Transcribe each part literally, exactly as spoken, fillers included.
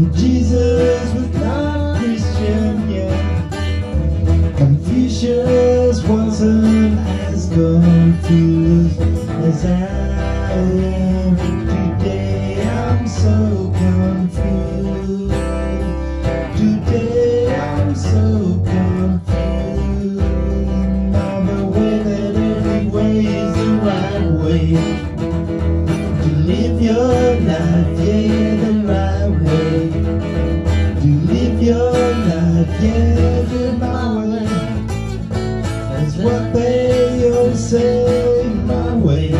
Jesus was not Christian, yeah. Confucius wasn't as confused as I am today. I'm so confused. Today I'm so confused. Now the way that every way is the right way to live your life, yeah, the right way to live your life, yeah, the my way. That's what they all say, my way.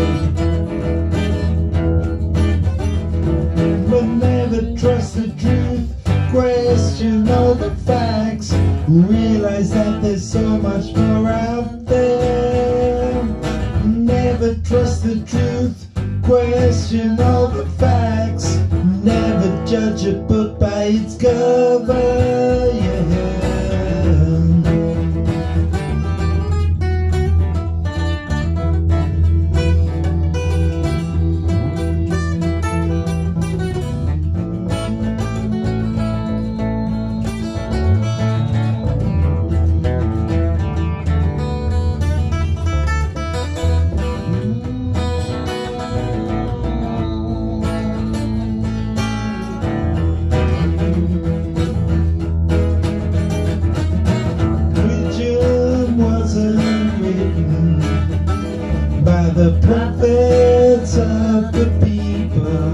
But never trust the truth, question all the facts, realize that there's so much more out there. Never trust the truth, question all the facts, never judge a book by its cover, yeah. By the prophets of the people,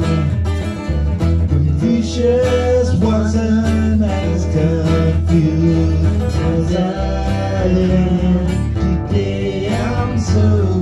Confucius wasn't as confused as I am today. I'm so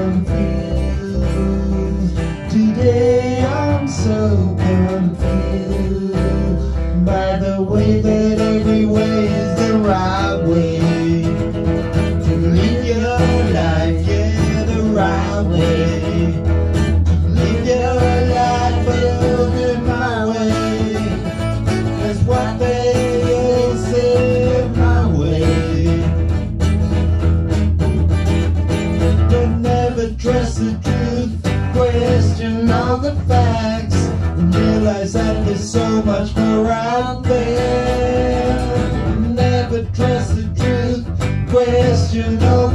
confused. Today I'm so confused by the way that every way is the right way to live your life, yeah, the right way to live your life, but I'll do my way. That's what they all say, my way. But never trust the truth, question all the facts, and realize that there's so much more out there. Never trust the truth, question all